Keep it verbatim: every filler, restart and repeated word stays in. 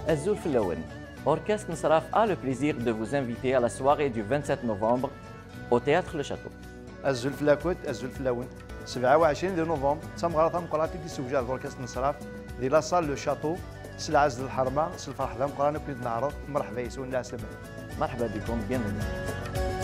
Azul-Flaouen. Orchestre Nsraf a le plaisir de vous inviter à la soirée du vingt-sept novembre au Théâtre Le Château. Azul-Flaouen, Azul-Flaouen. سبعة وعشرين نوفمبر تم غلطة مقراتي في سوجات أوركسترا نصراف دي لا صال لو شاتو سي العز الحرمة سي الفرح ذا مقراني كنت نعرض مرحبا يسون الناس. مرحبا بكم، bienvenue.